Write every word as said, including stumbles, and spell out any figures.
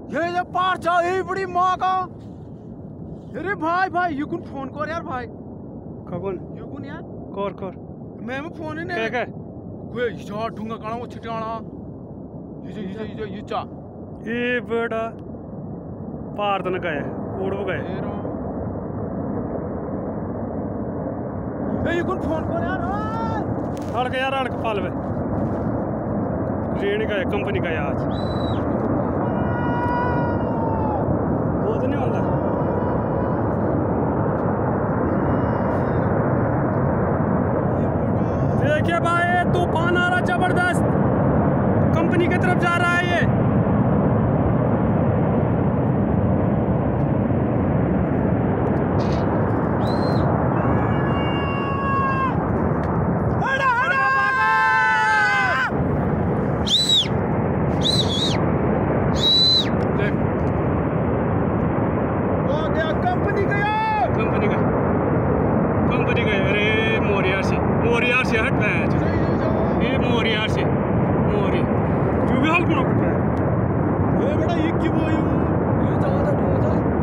ये ये पार जाओ ये बड़ी माँ का। अरे भाई भाई ये कौन फोन कर यार भाई। कौन? ये कौन यार? कर कर। मैं में फोन ही नहीं। क्या क्या? कोई ये ढूंगा काना वो छिटाना। ये जो ये जो ये चा। ये बड़ा पार तो न गए, कोड वो गए। ये कौन फोन कर यार? अड़क यार अड़क पालवे। रेण का कंपनी का आज वो तो नहीं होता। देखिए भाई तूफान आ रहा जबरदस्त, कंपनी की तरफ जा रहा है ये। कंपनी गया कंपनी का कंपनी का अरे मोरियार से मोरियार से हट रहा है ये मोरियार से मोरी तू भी हल्क ना ये बड़ा ये क्यों आयु ये ज्यादा बहुत है।